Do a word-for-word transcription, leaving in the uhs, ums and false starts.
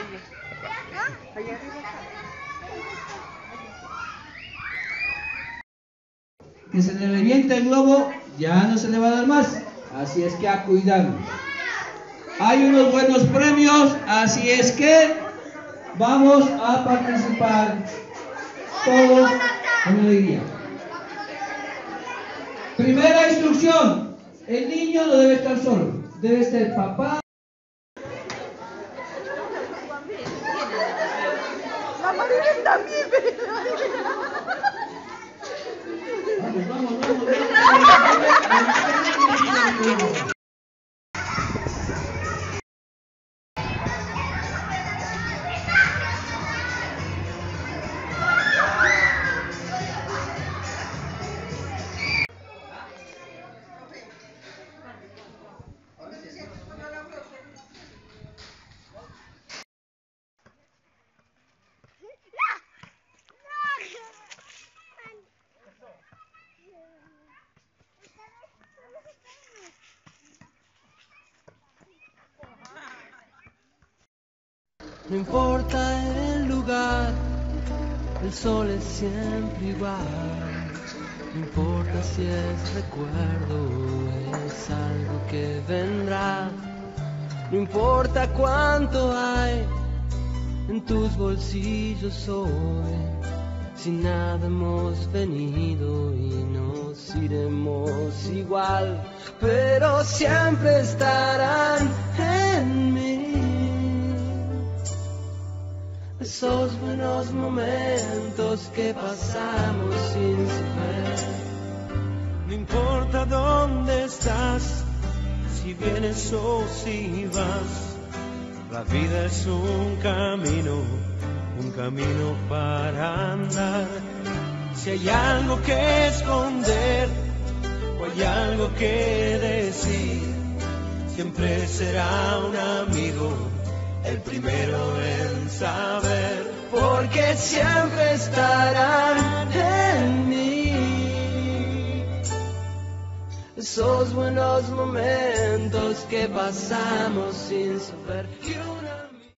calle. Allá arriba está. Que se le revienta el globo, ya no se le va a dar más. Así es que a cuidarlo. Hay unos buenos premios, así es que vamos a participar todos con alegría. Primera instrucción: el niño no debe estar solo, debe estar papá. La Maribel también. Vamos, vamos, vamos, vamos. No importa el lugar, el sol es siempre igual. No importa si es recuerdo, es algo que vendrá. No importa cuánto hay en tus bolsillos hoy, si nada hemos venido y nos iremos igual, pero siempre estarán en mí esos buenos momentos que pasamos sin saber. No importa dónde estás, si vienes o si vas, la vida es un camino, un camino para andar. Si hay algo que esconder o hay algo que decir, siempre será un amigo el primero en saber, porque siempre estarán en mí esos buenos momentos que pasamos sin saber.